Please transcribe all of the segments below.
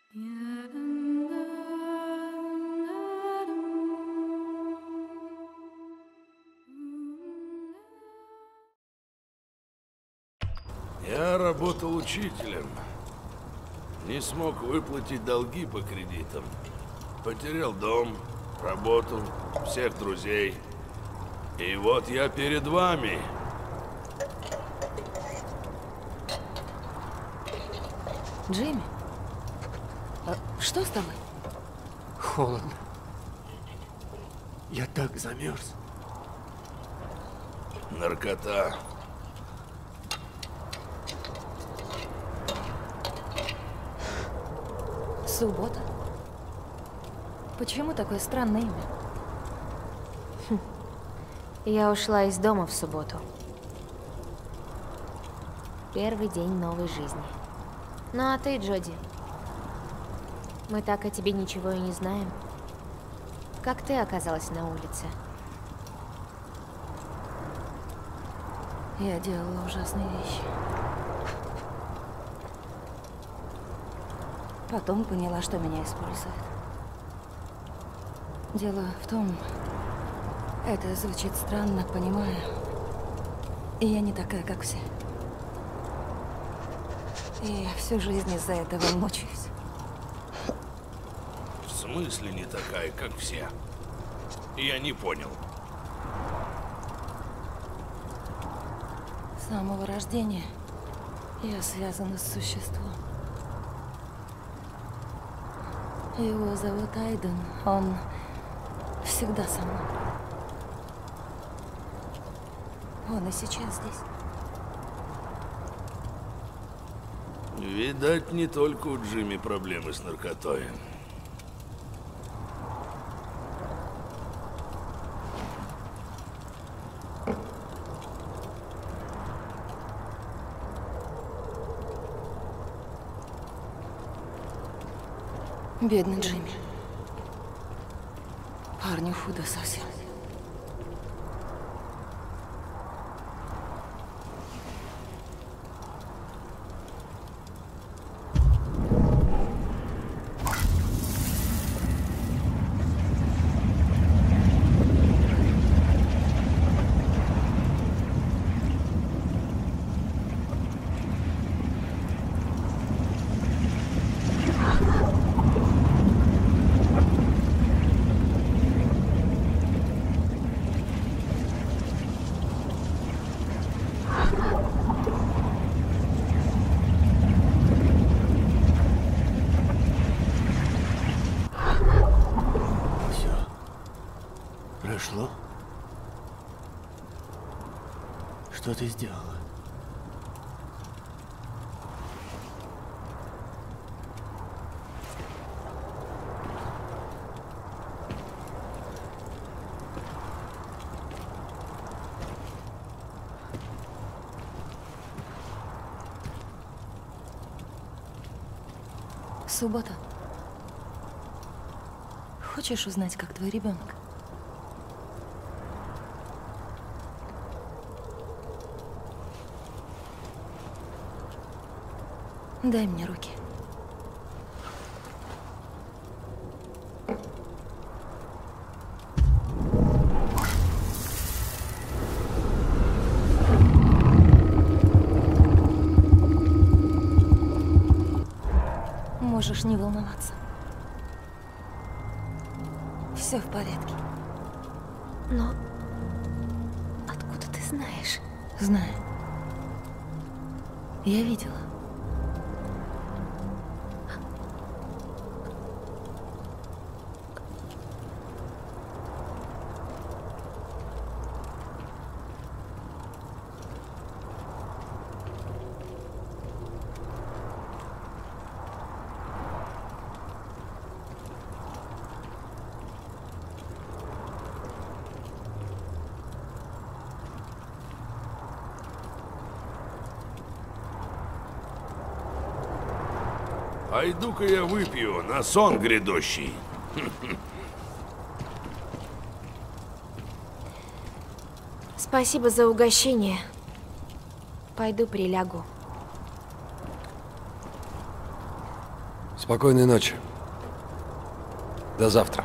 Я работал учителем. Не смог выплатить долги по кредитам. Потерял дом, работу, всех друзей. И вот я перед вами. Джимми? Что с тобой? Холодно. Я так замерз. Наркота. Суббота? Почему такое странное имя? Я ушла из дома в субботу. Первый день новой жизни. Ну а ты, Джоди? Мы так о тебе ничего и не знаем. Как ты оказалась на улице? Я делала ужасные вещи. Потом поняла, что меня используют. Дело в том, это звучит странно, понимаю. И я не такая, как все. И я всю жизнь из-за этого мучаюсь. В смысле не такая, как все? Я не понял. С самого рождения я связана с существом. Его зовут Айден. Он всегда со мной. Он и сейчас здесь. Видать, не только у Джимми проблемы с наркотой. Бедный Джимми. Парню худо совсем. Прошло? Что ты сделала? Суббота. Хочешь узнать, как твой ребенок? Дай мне руки. Можешь не волноваться. Все в порядке. Но откуда ты знаешь? Знаю. Я видела. Пойду-ка я выпью на сон грядущий. Спасибо за угощение. Пойду прилягу. Спокойной ночи. До завтра.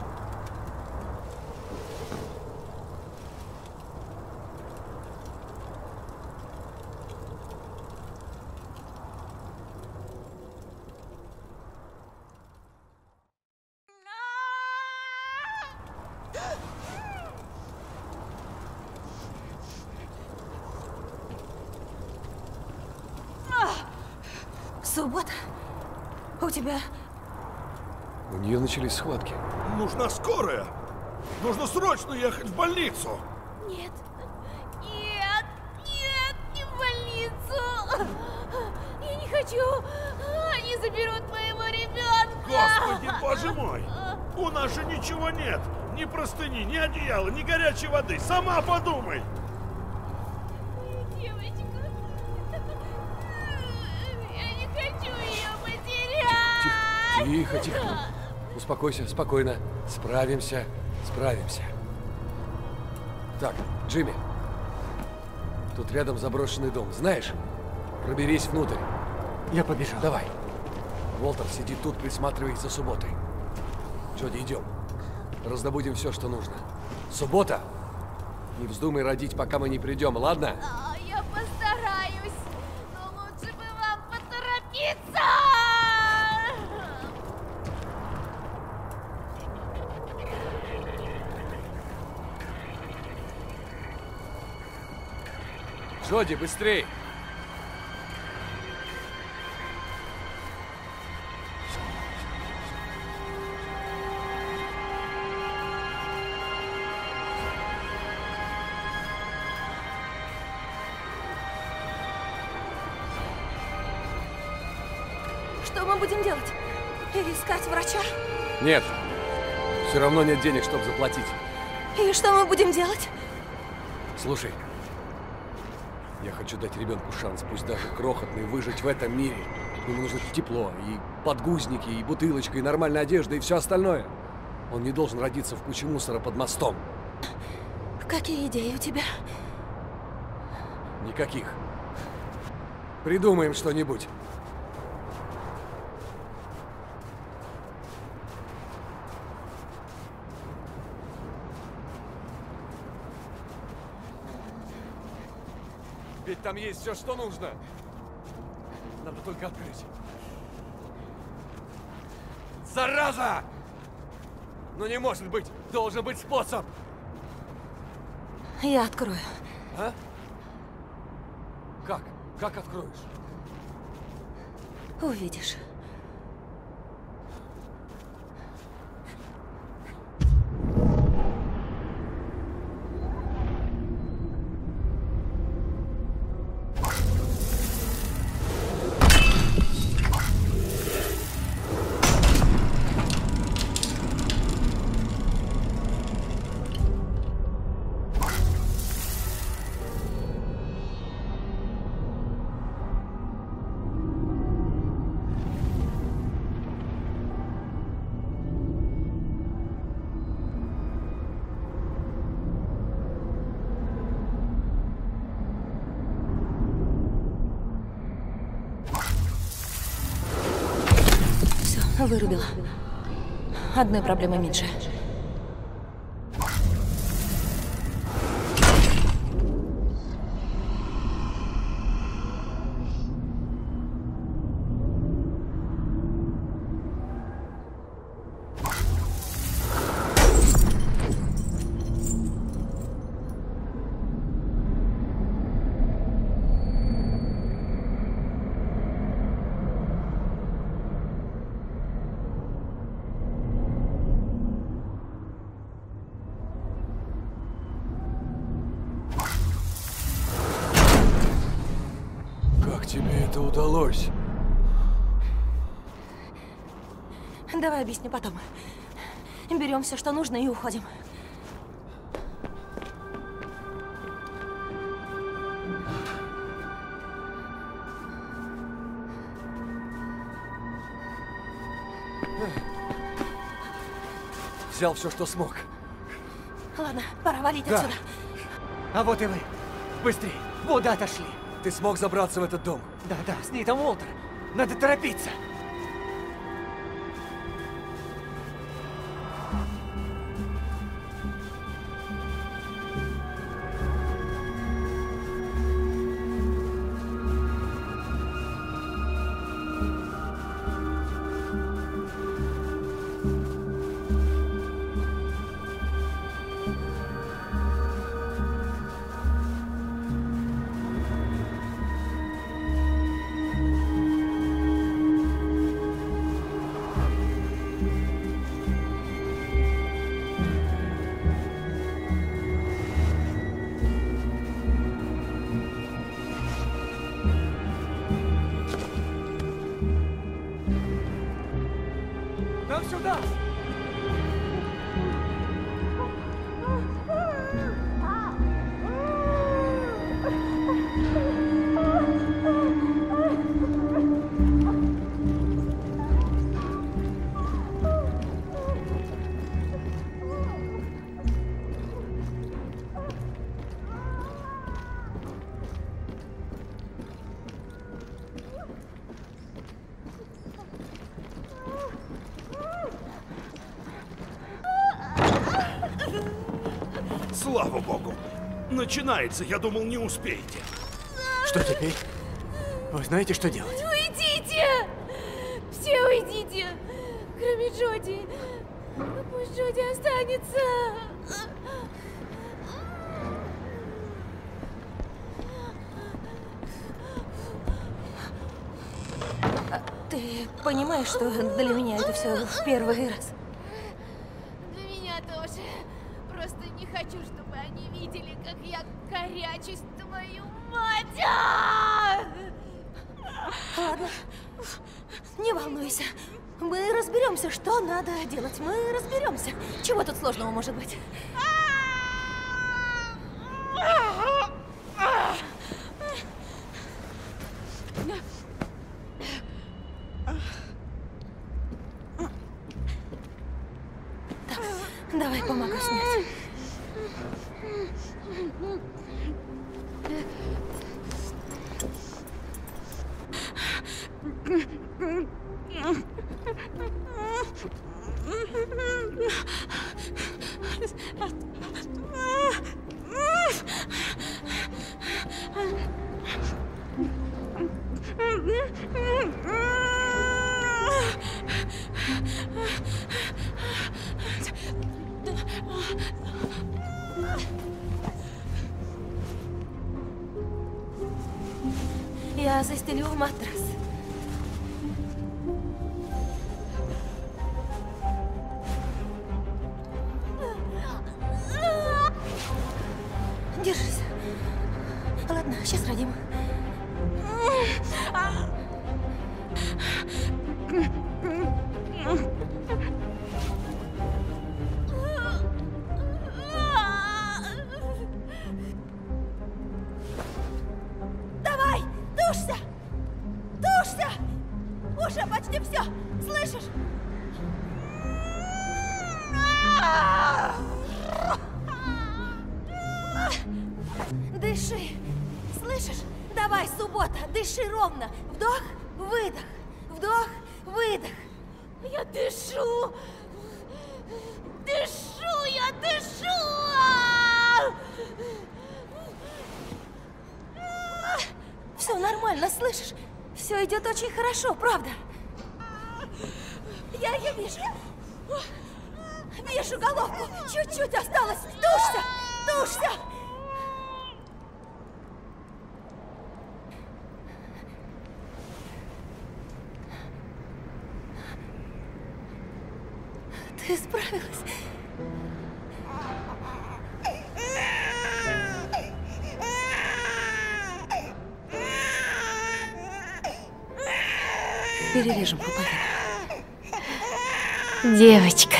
Суббота? У тебя... У нее начались схватки. Нужна скорая. Нужно срочно ехать в больницу. Нет. Нет. Нет, не в больницу. Я не хочу. Они заберут моего ребенка. Господи, боже мой! У нас же ничего нет. Ни простыни, ни одеяла, ни горячей воды. Сама подумай. Девочка. Я не хочу ее потерять. Тихо, тихо. Успокойся, спокойно. Справимся, справимся. Так, Джимми. Тут рядом заброшенный дом. Знаешь? Проберись внутрь. Я побежал. Давай. Уолтер сидит тут, присматривает за Субботой. Джоди, идем. Раздобудем все, что нужно. Суббота! Не вздумай родить, пока мы не придем, ладно? Я постараюсь. Но лучше бы вам поторопиться. Джоди, быстрей! Что мы будем делать? Искать врача? Нет. Все равно нет денег, чтобы заплатить. И что мы будем делать? Слушай, я хочу дать ребенку шанс, пусть даже крохотный, выжить в этом мире. Ему нужно тепло, и подгузники, и бутылочка, и нормальная одежда, и все остальное. Он не должен родиться в куче мусора под мостом. Какие идеи у тебя? Никаких. Придумаем что-нибудь. Ведь там есть все, что нужно. Надо только открыть. Зараза! Ну не может быть! Должен быть способ! Я открою. А? Как? Как откроешь? Увидишь. Вырубила. Одной проблемы меньше. Тебе это удалось? Давай объясню потом. Берем все, что нужно, и уходим. Взял все, что смог. Ладно, пора валить Да. отсюда. А вот и вы. Быстрей. Куда отошли? Ты смог забраться в этот дом? Да, с Нейтом Уолтер. Надо торопиться. Нам сюда! Слава богу! Начинается, я думал, не успеете. Что теперь? Вы знаете, что делать? Уйдите! Все уйдите! Кроме Джоди. Пусть Джоди останется. Ты понимаешь, что для меня это все в первый раз? Для меня тоже. Просто не хочу, чтобы они видели, как я корячусь, твою мать! Ладно, не волнуйся. Мы разберемся, что надо делать. Мы разберемся. Чего тут сложного может быть? Давай помогу снять. Я застелю матрас. Держись. Ладно, сейчас родим. Давай, тушься! Тушься! Уже почти все. Слышишь? Дыши. Слышишь? Давай, суббота, дыши ровно. Вдох, выдох. Вдох, выдох. Я дышу! Дышу! Я дышу! Все нормально, слышишь? Все идет очень хорошо, правда? Я ее вижу. Вижу головку. Чуть-чуть осталось. Тушься! Тушься! Ты справилась. Перережем пуповину. Девочка.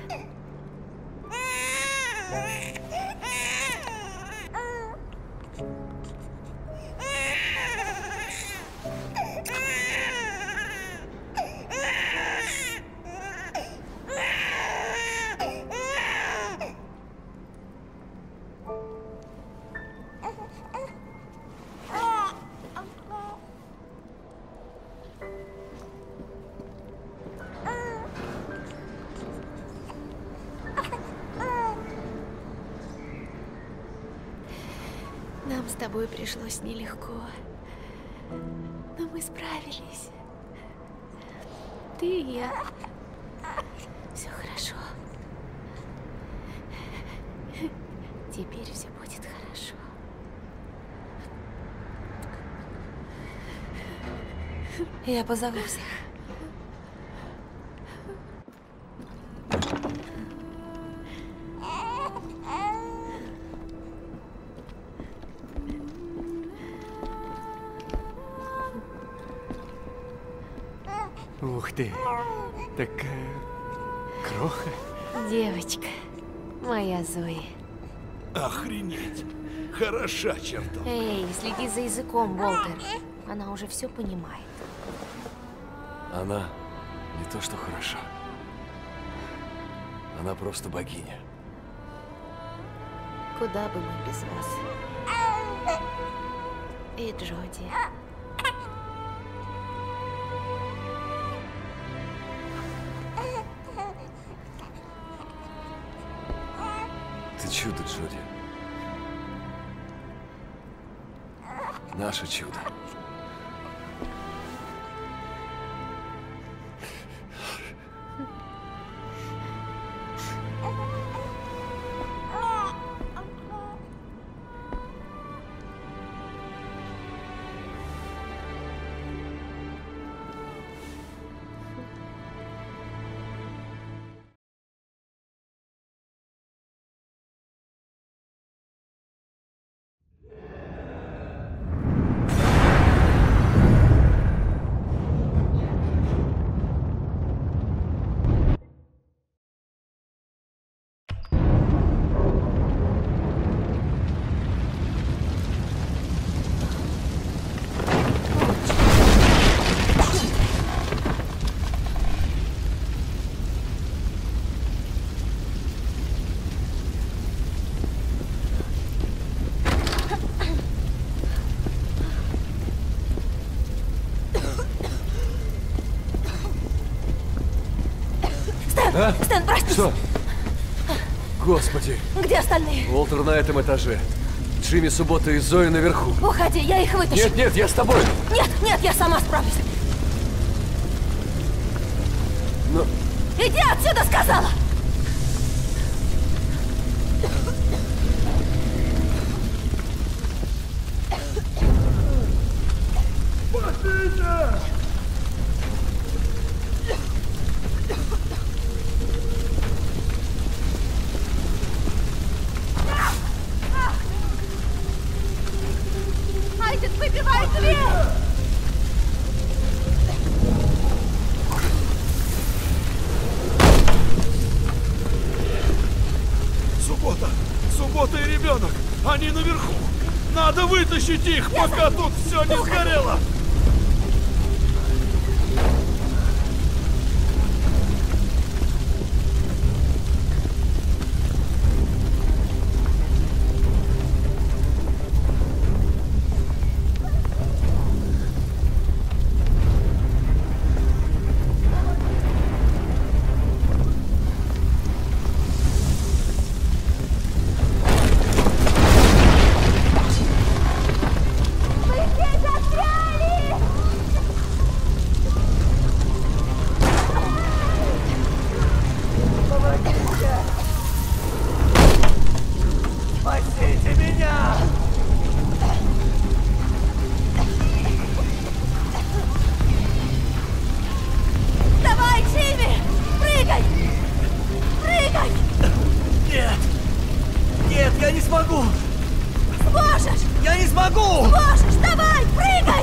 Нам с тобой пришлось нелегко, но мы справились. Ты и я. Все хорошо. Теперь все будет хорошо. Я позову всех. Ух ты. Так Кроха? Девочка, моя Зои. Охренеть. Хороша чертов. Эй, следи за языком, Уолтер. Она уже все понимает. Она не то что хороша. Она просто богиня. Куда бы мы без вас? И Джоди. Ты чудо, Джоди. Наше чудо. А? Стэн, прости! Что? Господи. Где остальные? Уолтер на этом этаже. Джимми, Суббота и Зоя наверху. Уходи, я их вытащу. Нет, нет, я с тобой. Нет, нет, я сама справлюсь. Но... Иди отсюда, сказала! Айден, выбивай дверь! Суббота и ребенок! Они наверху! Надо вытащить их, пока тут все не сгорело! Спасите меня! Давай, Джимми! Прыгай! Прыгай! Нет! Нет, я не смогу! Сможешь! Я не смогу! Сможешь! Давай, прыгай!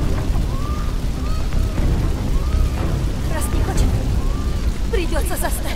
Раз не хочет, придется заставить.